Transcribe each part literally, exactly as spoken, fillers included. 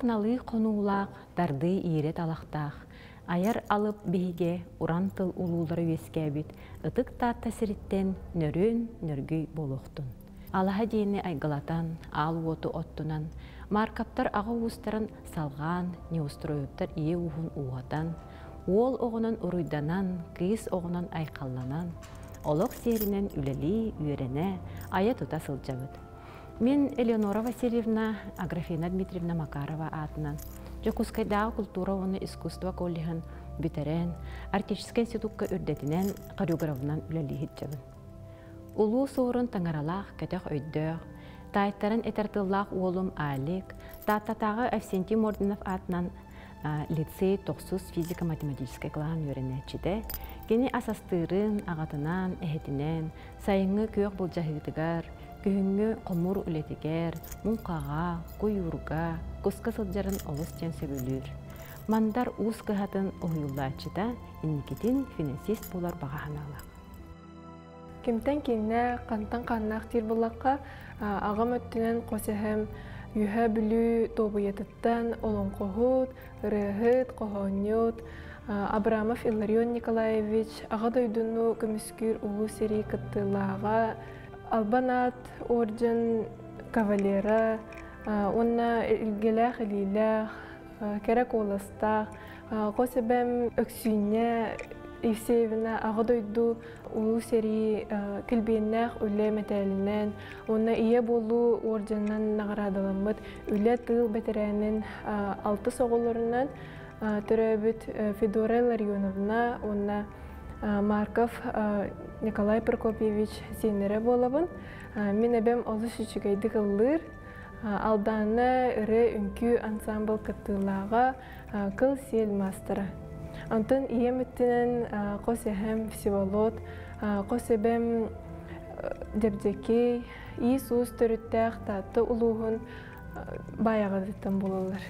налы қонуулақ, дарды иерет алақтақ. Аяр алып бейге уран тыл улулары өскәбіт, ытык таатта сириттен нөрін нөргүй болуқтын. Алаға дейіні айғылатан, ал оту оттунан, маркаптар аға уыстарын салған, не устроюптар ие ухун уғатан, ол оғынан ұруйданан, кыз оғынан айқалланан, олық серінен үлелі, үйрене, ая тута сылжабыд. Мен Элеонора Васильевна, Аграфена Дмитриевна Макарова атынан, Жокускайдағы культура оны искусство коллегін бүтерен, артический институтка үрдетінен хореографынан үлелі хитчабын. Улу соғырын таңаралақ, көтек өйдөг, тайттарын этертыллақ олым Алик, таттатағы Авсентий Мординов атынан лицей тоқсыз физико-математический клағын өренәтчіде, кені асастырын ағатынан, әхетінен, сайыңы көк бұл жағығытығар, күйіңі қомыр үлетігер, мұнқаға, көйурға, көскі сылжарын олыс тен сөбілір. Мандар ұз қығатын ұйыллачыда, инникетін финансист болар бағағаналақ. Кемтен кенне қантан қаннақ тир болаққа ағам өттінен қосыхым үйі білі тобыетіттен олон қоғыт, рығыт, қоғынет, Абрамов Илларион Николаевич аға дойдыну көміскүр ұлы сері кіттілаға Албанат орден кавалера, онна илгелях илилях, керек оластақ, қосыбәм өксүйне Евсеевна аға дойду ұлы сері кілбейнәқ үлі мәтәлінен, онна ие болу орденнан нағырадыламыд, үлі тыл бәтірәнін алты соғылырынан түрәбіт Федора Ларионовна, онна Марков Николай Прокопьевич сенері болабын. Мен әбәм олы шүчігейді қылыр, алданы үрі үнкі ансамбл кіттілаға қыл сел мастыры. Антын иеметтінен қос әхем Всеволод, қос әбәм Дебдекей, Иисус түріттәқ татты ұлуғын баяғадыттан болалар.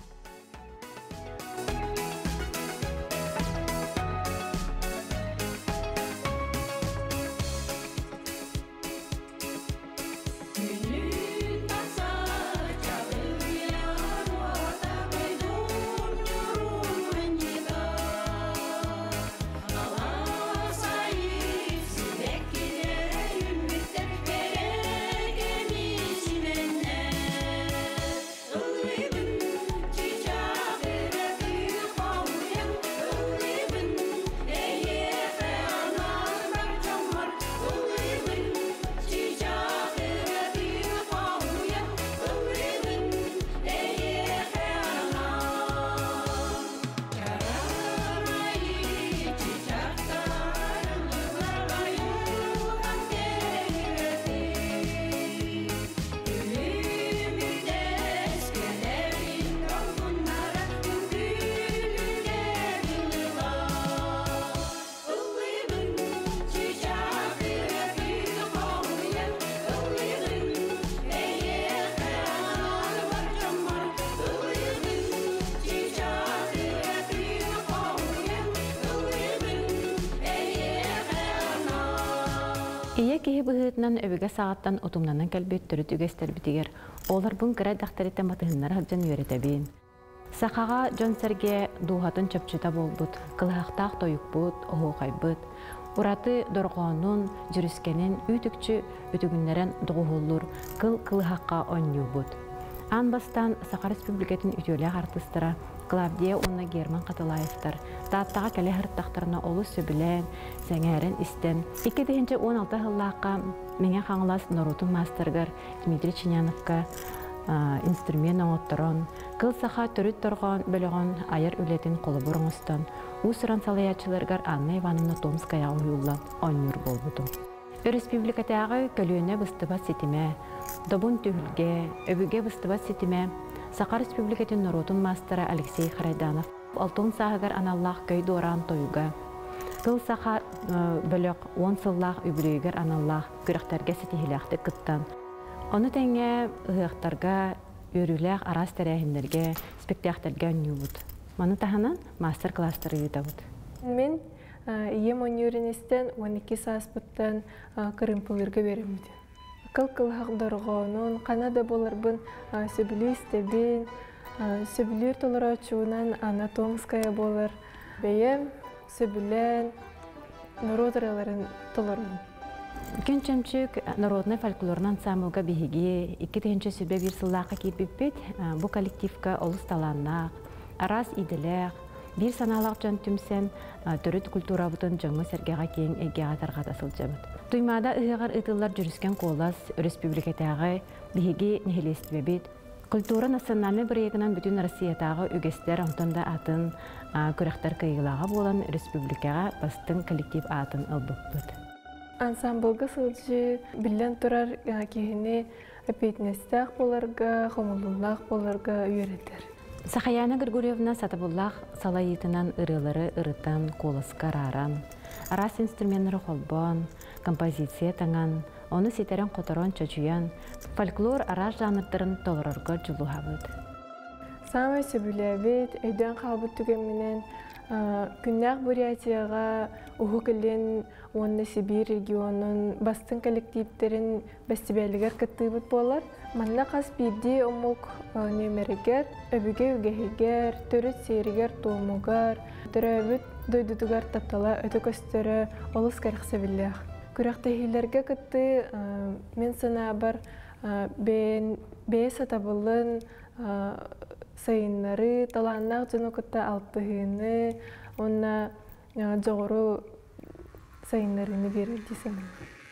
Ие кеһи быһыытынан өбүгө сааттан утумнанан кэлбит төрүт үгэстер битигер. Олар бун кыра дахтарыта матыһыннар хаджан үйрөтөбүн. Сахага жонсерге дуухатын чөпчүта болбут, кылахтаах тоюкбут, оһуокайбыт. Ураты доргоонун, жүрүскенин үтүкчү үтүгүннерен дугуулур, кыл кылахакка оннюбут. Анбастан Саха Республикатын үтүөлээх артыстыра Клавдия Онна Герман Катылаевтар, тааттаға кәлі хырттақтарына олы сөбілен, сәңәрін істен. екі мың он алты жыллаққа менен қаңылас Норутун мастергар Дмитрий Чиняновка инструмент оңоттырын, кыл саха түріт тұрған бөліғын айыр үлетін қолы бұрыңыстан, ұсыран салаячыларғар Анна Ивановна Томская ұйылла оннюр болбуду. Республикатағы көліне бұстыбат сетіме, добун түйілге, өбіге бұстыбат сетіме, Саха Республикатын Норутун мастера Алексей Харайданов алтын сағығар аналлақ көй доран тойуға. Кыл саха бөлік он сыллақ үбірейгер аналлақ күріқтерге сетихиләқті кыттан. Оны тәңе ұғықтарға, өріләқ арас тәрәхіндерге, спектакльге өннюбуд. Маны таханан мастер-класстары үйдабуд. Мен ем өнерінестен он екі сааспыттан кырымпылырға беремді. Кыл-кыл хақдырғанын, қанада боларбын сөбілі істебін, Сөбүлүр толорочуунан Анна Томская болар. Бәйем сөбүлен народыраларын толорун. Күн чөмчүк народный фольклорный ансамблга биһиги икки тыгынчы сүбе бир сыллаакка кийиппит. Бу коллективка олус талааннаак, арас иделек, бир санаалак жан түмсен төрүт культура бутун жаңы сергега кең эгега таргата сылжабыт. Туймада ыгар ытыллар жүрүскөн колас республикатагы биһиги нехилестибебит. Культура национальный проектынан бүтүн Россиятагы үгестер онтонда атын күрәхтер кыйгылага болан республикага бастын коллектив атын ылбыппыт. Ансамблга сылжы билен турар кихини апетнестах боларга, хомулуллах боларга үйрәтер. Сахаяна Григорьевна Сатабуллах салайытынан ырылары ырытан коласка раран, арас инструменттары холбон, композиция таңан, оны сетерен которон чочуян, фольклор арас жанрдарын толорорго жулухабыт. Самай сөбүләбит, өйдөн қалбыт түгенменен күннәк Бурятияга уху кілен онны Сибирь регионын бастын коллективтерин бәстебәлігер кыттыбыт болар. Манна қас бирди омук нөмерігер, өбіге үгехигер, төрүт сейригер туумугар, төрөбүт дойдутугар таптала өтө көстөрі олыс кәріқ сөбілләқ. Күрәқтәхилерге кытты мен сана бар бәе сатабылын сайынлары, таланнақ жыны кытта алтығыны, онна жоғыру сайынларыны берілді сәмін.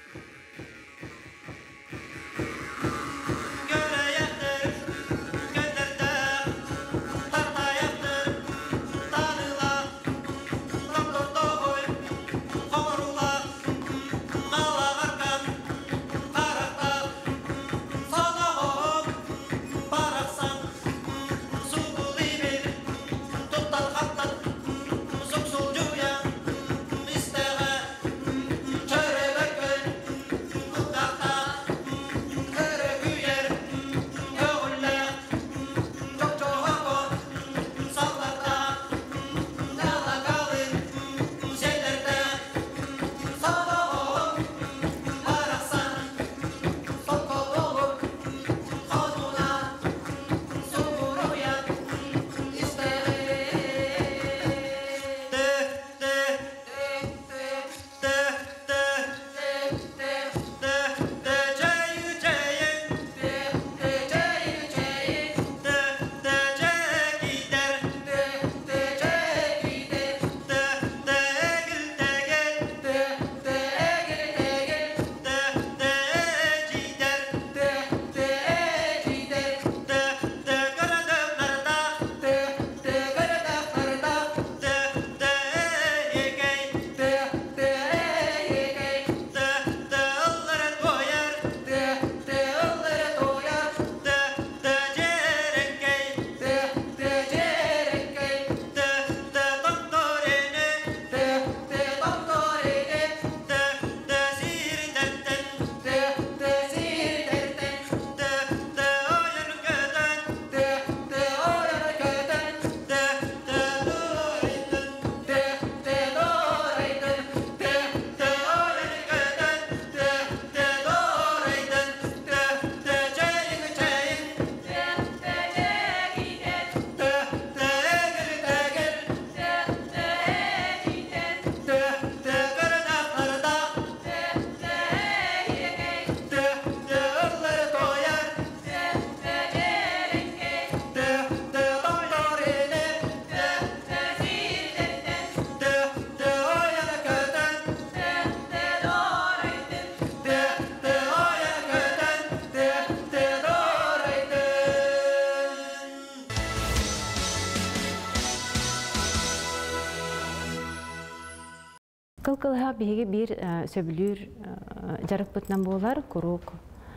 Кылкылыға биһиги бир сөбүлүр жарык бытынан болар, курук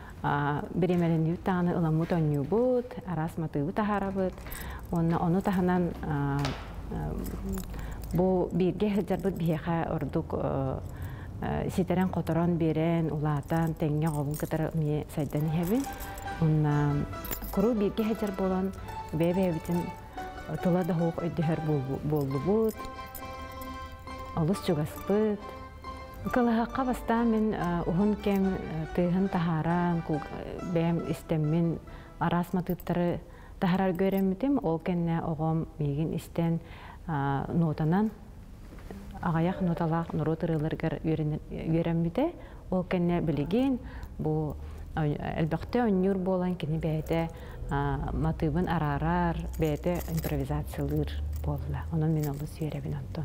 биремелен таны ыламу тоннюбут, арас матыбы тахарабыт. Оны таханан бу бирге жарбыт биһиха ордук ситерен которон берен, улаатан, теңге голун кытары мне сайдан хебин. Онна куру бирге жар болан бебебитин тыла да хоқ өйдөхөр боллубут. Олус чугаспыт. Кылыхаққа баста мен ухун кем тыйхын тахаран, бәм истеммен арас матыптары тахарар көрөмүтим, ол кенне оғом мегин истен нотанан ағаяқ ноталақ нұру тырылыргар үйренміде, ол кенне білеген бұл әлбәқті өннюр болан кені бәйті матыбын арарар, бәйті импровизациялыр болла. Onun мен олы сүйеребін антон.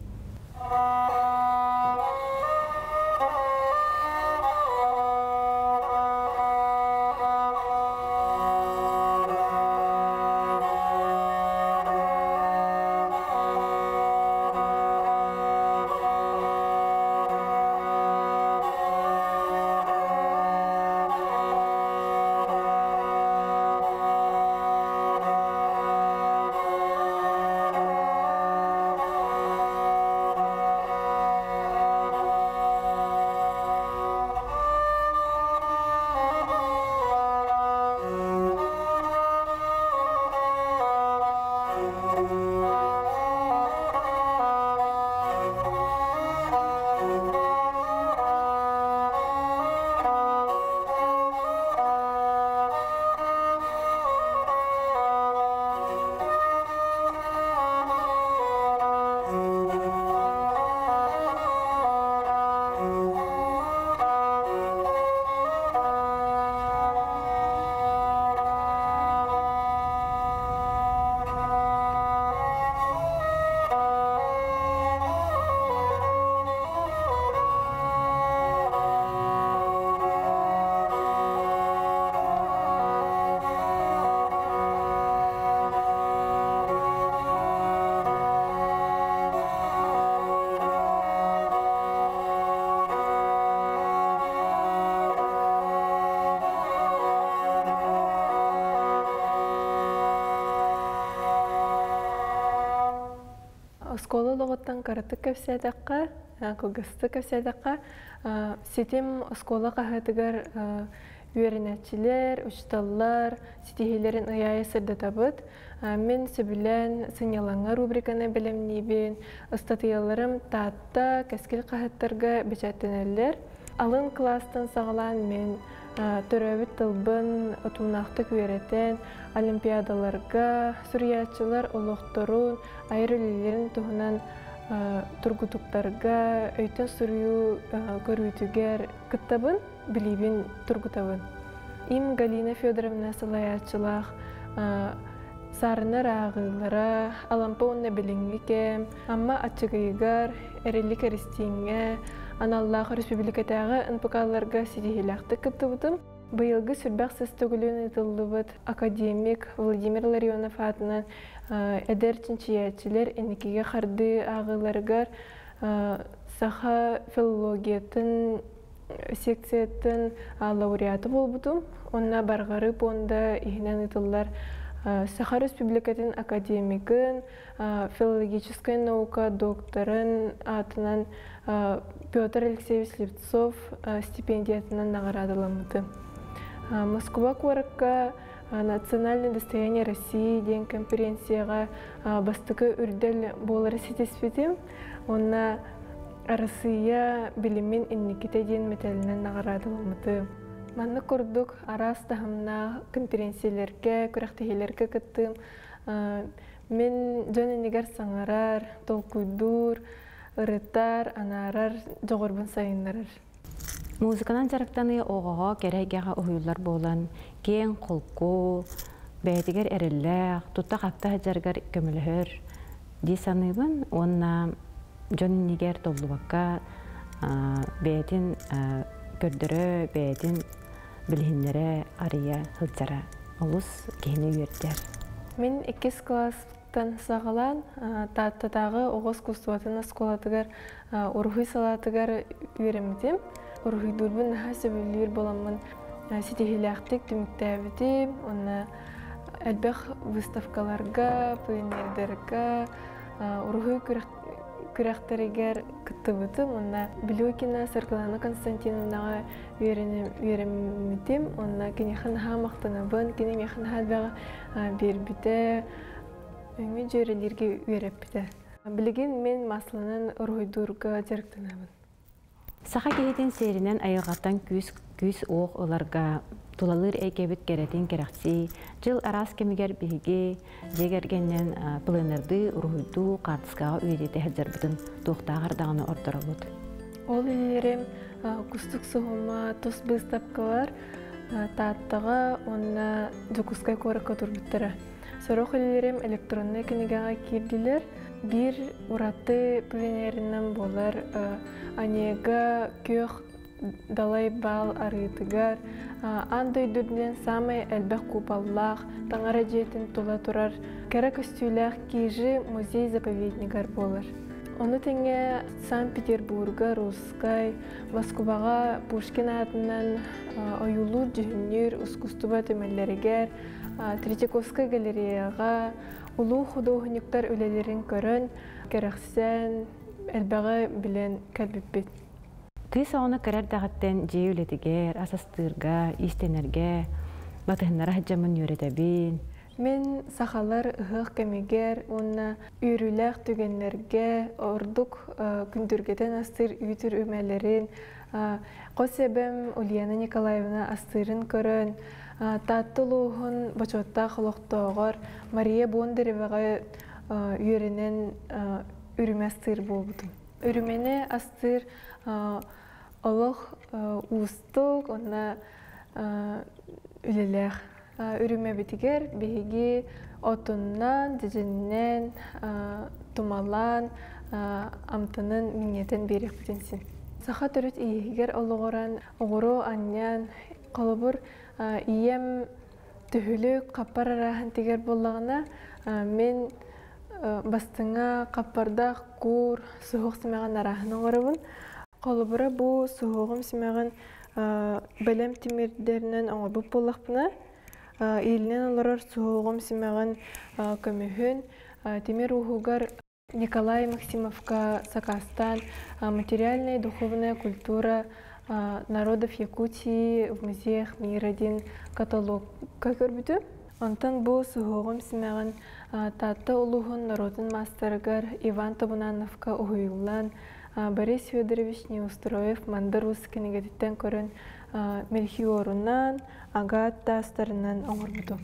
Осколы лоғыттан қараты көпсәдіққа, қылғысты көпсәдіққа, сетем осколы қағатығар үйерінәтчілер, ұшталлар, сетихелерін ұяйы сырды табыд. Мен сөбілен сынялаңа рубриканы білімнейбен, ұстатыяларым таатта кәскіл қағаттарға бечәттенелер. Алын кластан сағалан мен төрәбіт тылбын отумнақтық үйеретін олимпиадаларға, сүриятчылар олықтырын, айрылелерін тұғынан тұргутуктарға, өйтін сүрию көрүйтігер кыттабын, білейбін тұргутабын. Им Галина Федоровна салаятчылақ, сарыныр ағылара, алампа онна біліңгі кем, амма атчығыйгар, әрелі кәрістейінге, Аналлах республикатағы НПК-ларға сидихилақты кыттыбытым. Быйылғы сүрбәқ сөстөгілін етілдібіт академик Владимир Ларионов атынан әдер чинчиятчилер әнекеге қарды ағыларғар саха филологиятын секциятын лауреаты болбытым. Онна барғарып онда ихінен етілдер Саха республикатын академикын, филологическая наука докторын атынан Петр Алексеевич Левцов стипендиятынан наградыламыды. Москва куаракка национальное достояние России ден конференцияға бастықы үрдел болары сетеспетім. Онна Россия билимин инниките ден металінен наградыламыды. Манны көрдік арас тахымна конференциялерге, көрәқтігелерге кіттім. Мен жөні негер саңарар, толкуйдур, ырыттар, анарар, жоғырбын сайындарар. Музыканан жарықтаны оғаға керегеға ұйылар болан, кен қолқу, бәйтігер әрілләқ, тұтта қапта жарғар көмілігір. Дейсаныбын, онна жөні негер толлубаққа бәйтін көрдірі, бәйтін білгендері ария хылжара олыс кейіне үйердер. Мен екес класстан сағалан таттатағы оғыз кустуатын асколадығар ұрғый салатығар үйеремедім. Ұрғый дұрбын наға сөбілер боламын сетихиляқтық түміктәбетім. Оны әлбәқ выставкаларға, пленердерға, ұрғый күрәқтерегер кыттыбытым. Онна Білюкина Саркалана Константиновнаға үйеремедім. Онна кенеқанға мақтанабын, кенеқанға бәға бербіті, өңі жөрелерге үйерепті. Білген мен масланын ұрғойдурға жарықтанабын. Саха кехитин серинен айығаттан күз күз оқ оларға тулалыр әйкебіт керетин керақси, жыл арас кемігер бігі жегергеннен пылынырды, ұрғыйду, қартысқаға үйреті әдзарбытын тоқтағырдағыны ордыр олуд. Ол елерім күстік сұғыма тұс бұстапқалар тааттыға онына жүкіскай көрікі тұрбыттыры. Сорох елерім электронны кенегаға керділер, bir уратты пленерінен болар, анега көх далай бал арытыгар, андай дүрден самай әлбәқ купаллақ, таңара жетін тула турар, кәрі көстүйләқ кейжі музей-заповеднигар болар. Оны теңе Санкт-Петербурга, Русскай, Москваға Пушкин атынан ойулу жүхіннер, ұскустуба төмәлләрігер, Третьяковская галереяға, улу художниктар өлелерін көрін, кәрәқсен, әлбәғі білен кәлбіппет. Кыз оны кәрәр дағыттен жей өлетігер, асастырға, истенерге, батығынлара хаджамын үйретәбін. Мен сақалар ұғық кәмегер, оны үйріләқ түгенлерге, ордық күндіргеден астыр үйтір өмәлерін, қосебім Ульяна Николаевна астырын көрін, Таттылуғын бачотта қылықтағыр Мария Бондареваға үйерінен үріме астыр болбудым. Үрімені астыр олық ұстық, оны үлеләқ. Үріме бітігер бейге отыннан, дежіннен, тұмалан, амтының минетін берек бітінсін. Сақа түріт иегер олығыран, оғыру аннян, қолыбыр ием түхілі қаппар арахан тегер болағына мен бастыңа қаппардақ құр сұғық сімеған арахан оғырыбын. Қолыбыра бұл сұғығым сімеған бәлем темірдерінен оңырбып болақпына. Елінен оларар сұғығым сімеған көміхін темір ұғығар Николай Максимовка Сакастан, материальная и духовная культура народов Якутии в музеях Мир-один каталог. Как көрбүтү? Онтан бу сугугум симеган татты улугун народын мастергар Иван Табунановка угуюлан, Борис Федорович Неустроев мандарус кенегетиттен көрөн Мельхиорунан, Агата астарынан оңорбуту.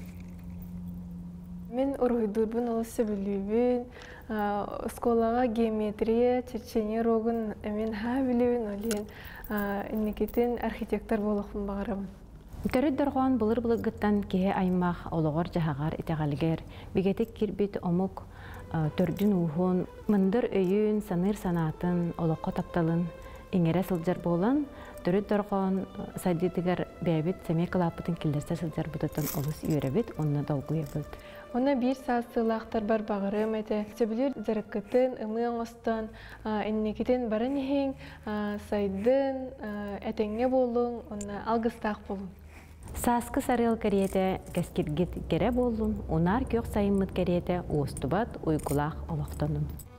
Мен ургуйдурбун олысы билүүбүн, сколага геометрия, чечене рогун мен ха билүүбүн олен. Иннекетен архитектор болохын бағарабын. Көрі дұрған бұлыр-бұлығыттан кеге аймақ олығыр жағағар итеғалгер, бігетік кирбет омық төрдін уғын, мындыр өйін, саныр санатын, олыққа тапталын, еңері сылжар болан, түрі дұрған садетігер бәйбет сәмей қылапытын келдерсе сылжар бұдатын олыс үйеребет, онына долгу ебілді. Ona bir saat sığlaqtar bar bağırım ete. Söbülür zırıkkıtın, ımığın ostan, ennekiten barın ehin, saydın, etenge bolun, ona algыстақ bolun. Saskı sarıl kariyete keskirgit kere bolun, onar kök sayımıt kariyete oğustubat uykulaq olaqtanın.